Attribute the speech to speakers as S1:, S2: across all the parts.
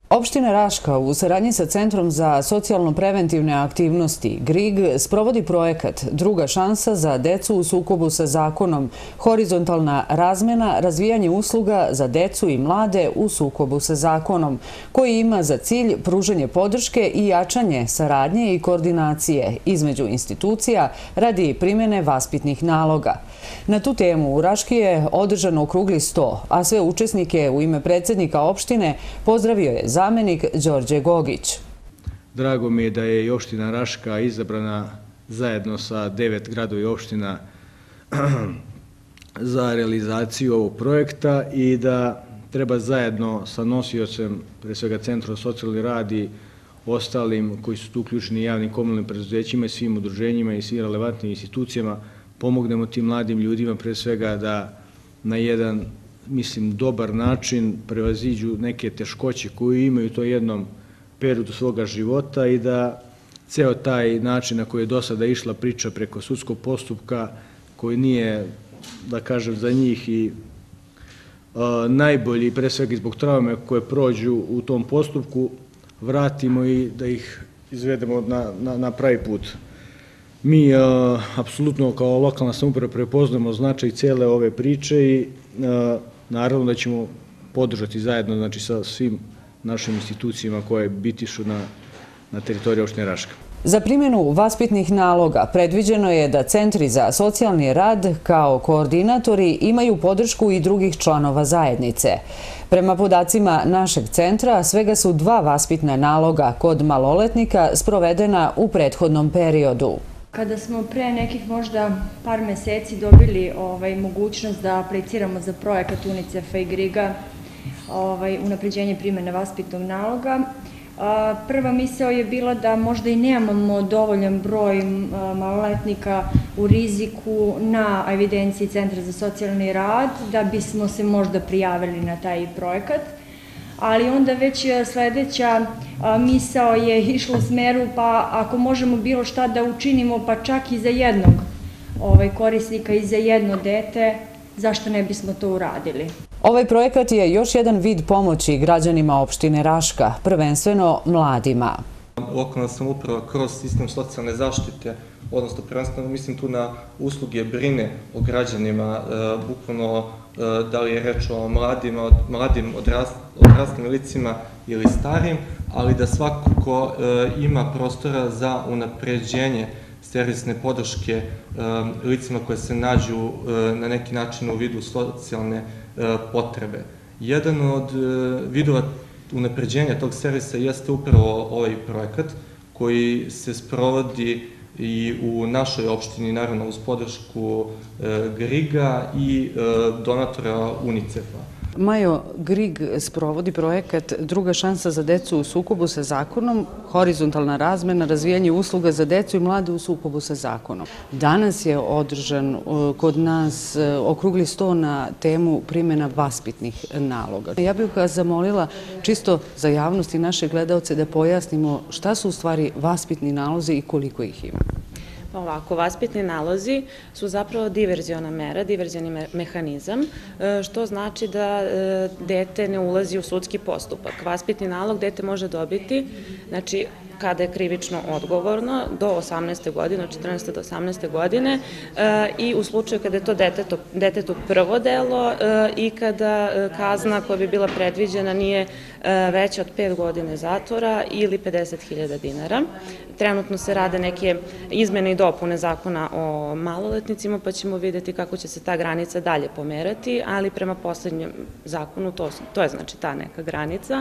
S1: Opština Raška u saradnji sa Centrom za socijalno-preventivne aktivnosti GRIG sprovodi projekat Druga šansa za decu u sukobu sa zakonom, horizontalna razmena, razvijanje usluga za decu i mlade u sukobu sa zakonom, koji ima za cilj pružanje podrške i jačanje saradnje i koordinacije između institucija radi primjene vaspitnih naloga. Na tu temu u Raški je održan okrugli sto, a sve učesnike u ime predsjednika opštine pozdravio je zamenik Đorđe Gogić.
S2: Drago mi je da je i opština Raška izabrana zajedno sa 9 gradova i opština za realizaciju ovog projekta i da treba zajedno sa nosiocem, pre svega Centrom za socijalni rad i ostalim koji su tu uključeni javnim komunalnim preduzećima i svim udruženjima i svim relevantnim institucijama, pomognemo tim mladim ljudima pre svega da na jedan, mislim, dobar način prevaziđu neke teškoće koje imaju u tom jednom periodu svoga života i da ceo taj način na koji je do sada išla priča preko sudskog postupka, koji nije, da kažem, za njih i najbolji, pre svega zbog traume koje prođu u tom postupku, vratimo i da ih izvedemo na pravi put. Mi apsolutno kao lokalna samouprava prepoznamo značaj cele ove priče i naravno da ćemo podržati zajedno, znači, sa svim našim institucijama koje bitišu na teritoriji opštine Raška.
S1: Za primjenu vaspitnih naloga predviđeno je da centri za socijalni rad kao koordinatori imaju podršku i drugih članova zajednice. Prema podacima našeg centra, svega su 2 vaspitna naloga kod maloletnika sprovedena u prethodnom periodu.
S3: Kada smo pre nekih možda par meseci dobili mogućnost da apliciramo za projekat UNICEF-a i GRIG-a unapređenje primjene vaspitnog naloga, prva misao je bila da možda i nemamo dovoljan broj maloletnika u riziku na evidenciji Centra za socijalni rad da bismo se možda prijavili na taj projekat. Ali onda već sledeća misao je išla u smeru pa ako možemo bilo šta da učinimo pa čak i za jednog korisnika i za jedno dete, zašto ne bismo to uradili?
S1: Ovaj projekat je još jedan vid pomoći građanima opštine Raška, prvenstveno mladima.
S4: Lokalna samouprava kroz sistem socijalne zaštite, odnosno prvenstveno mislim tu na usluge brine o građanima, bukvalno da li je reč o mladim odraslim licima ili starim, ali da svakako ima prostora za unapređenje servisne podrške licima koje se nađu na neki način u vidu socijalne potrebe. Jedan od vidova unapređenja tog servisa jeste upravo ovaj projekat koji se sprovodi i u našoj opštini, naravno uz podršku GRIG-a i donatora UNICEF-a.
S1: Majo, GRIG sprovodi projekat Druga šansa za decu u sukobu sa zakonom, horizontalna razmena, razvijanje usluga za decu i mlade u sukobu sa zakonom. Danas je održan kod nas okrugli sto na temu primjena vaspitnih naloga. Ja bih vas zamolila čisto za javnost i naše gledaoce da pojasnimo šta su u stvari vaspitni nalozi i koliko ih ima.
S5: Ovako, vaspitni nalozi su zapravo diverziona mera, diverzioni mehanizam, što znači da dete ne ulazi u sudski postupak. Vaspitni nalog dete može dobiti, znači, kada je krivično odgovorno, do 18. godine, od 14. do 18. godine i u slučaju kada je to detetu prvo delo i kada kazna koja bi bila predviđena nije veća od 5 godina zatvora ili 50.000 dinara. Trenutno se rade neke izmene i dopune zakona o maloletnicima, pa ćemo vidjeti kako će se ta granica dalje pomerati, ali prema poslednjem zakonu to je znači ta neka granica.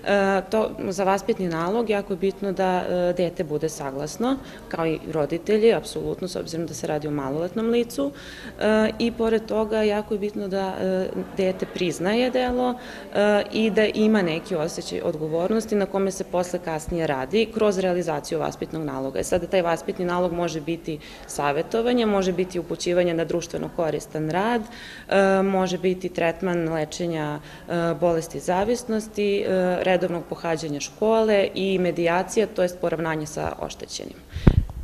S5: Za vaspitni nalog jako je bitno da dete bude saglasno, kao i roditelji, apsolutno, s obzirom da se radi o maloletnom licu. I pored toga jako je bitno da dete priznaje delo i da ima neki osjećaj odgovornosti na kome se posle kasnije radi kroz realizaciju vaspitnog naloga. Sada taj vaspitni nalog može biti savetovanje, može biti upućivanje na društveno koristan rad, može biti tretman lečenja bolesti zavisnosti, redovnog pohađanja škole i medijacija, to je poravnanje sa oštećenim.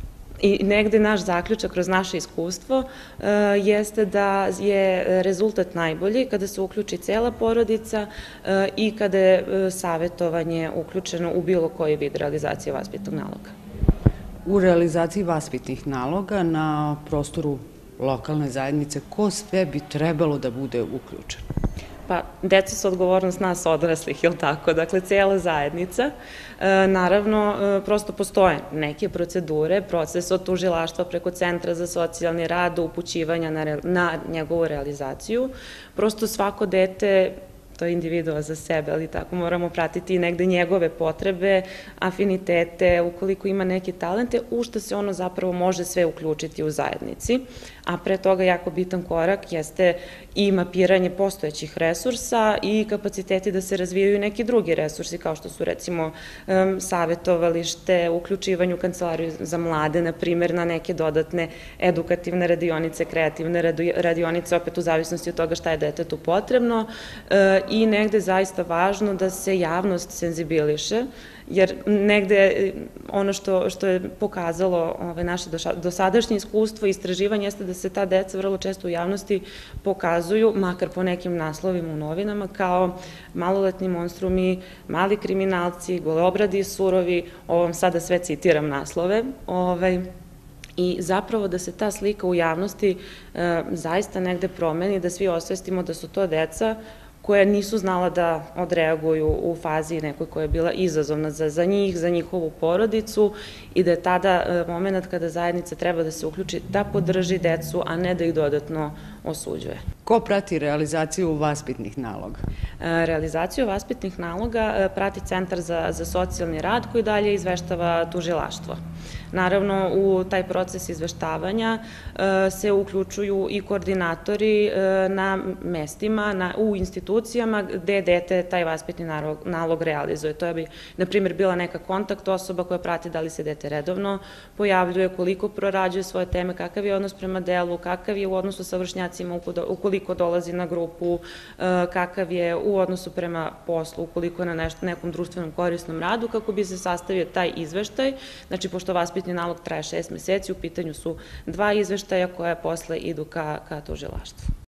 S5: I negde naš zaključak kroz naše iskustvo jeste da je rezultat najbolji kada se uključi cela porodica i kada je savjetovanje uključeno u bilo koji vid realizacije vaspitnog naloga.
S1: U realizaciji vaspitnih naloga na prostoru lokalne zajednice, ko sve bi trebalo da bude uključen?
S5: Pa, deca su odgovornost nas odraslih, je li tako? Dakle, cijela zajednica. Naravno, prosto postoje neke procedure, proces od tužilaštva preko Centra za socijalni rad, upućivanja na njegovu realizaciju. Prosto svako dete, to je individua za sebe, ali tako moramo pratiti negde njegove potrebe, afinitete, ukoliko ima neke talente, u što se ono zapravo može sve uključiti u zajednici. A pre toga jako bitan korak jeste i mapiranje postojećih resursa i kapaciteti da se razvijaju neki drugi resursi, kao što su recimo savjetovalište, uključivanje u kancelariju za mlade, na primjer, na neke dodatne edukativne radionice, kreativne radionice, opet u zavisnosti od toga šta je detetu potrebno, i negde zaista važno da se javnost senzibiliše, jer negde ono što je pokazalo naše dosadašnje iskustvo i istraživanje jeste da se ta deca vrlo često u javnosti pokazuju, makar po nekim naslovima u novinama, kao maloletni monstrumi, mali kriminalci, golobradi i surovi, ovo vam sada sve citiram naslove, i zapravo da se ta slika u javnosti zaista negde promeni, da svi osvestimo da su to deca koja nisu znala da odreaguju u fazi nekoj koja je bila izazovna za njih, za njihovu porodicu, i da je tada moment kada zajednica treba da se uključi, da podrži decu, a ne da ih dodatno osuđuje.
S1: Ko prati realizaciju vaspitnih naloga?
S5: Realizaciju vaspitnih naloga prati Centar za socijalni rad, koji dalje izveštava tužilaštvo. Naravno, u taj proces izveštavanja se uključuju i koordinatori na mestima, u institucijama gde dete taj vaspitni nalog realizuje. To bi, na primjer, bila neka kontakt osoba koja prati da li se dete redovno pojavljuje, koliko prorađuje svoje teme, kakav je odnos prema delu, kakav je u odnosu sa vršnjacima ukoliko dolazi na grupu, kakav je u odnosu prema poslu, ukoliko je na nekom društvenom korisnom radu, kako bi se sastavio taj izveštaj. Znači, pošto vaspitni nalog traje 6 meseci, u pitanju su 2 izveštaja koja posle idu ka tužilaštvu.